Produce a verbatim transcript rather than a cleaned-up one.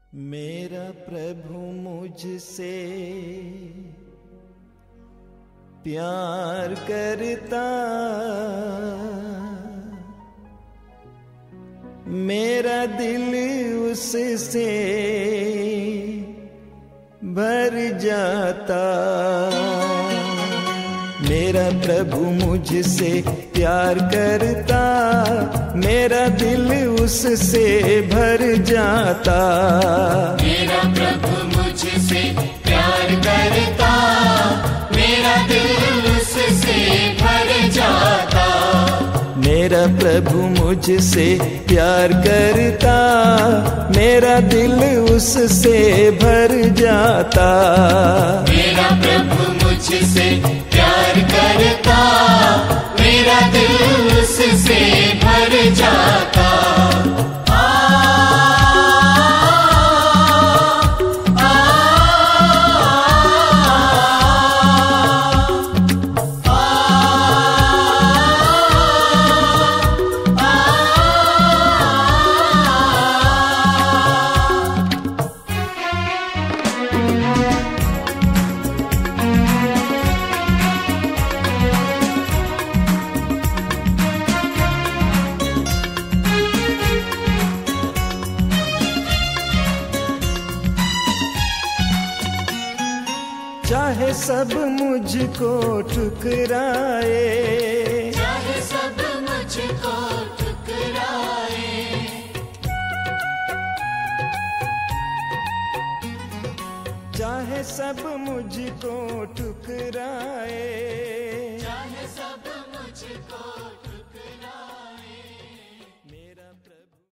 मेरा प्रभु मुझसे प्यार करता, मेरा दिल उससे भर जाता। मेरा प्रभु मुझसे प्यार करता, मेरा दिल उससे भर जाता। मेरा प्रभु मुझसे प्यार करता, मेरा दिल उससे भर जाता। मेरा प्रभु मुझसे प्यार करता, मेरा दिल उससे भर जाता। मेरा प्रभु मुझसे प्यार करता, मेरा दिल उससे भर जाता। चाहे सब मुझको ठुकराए, चाहे सब मुझको ठुकराए, चाहे सब मुझको ठुकराए, चाहे सब मुझको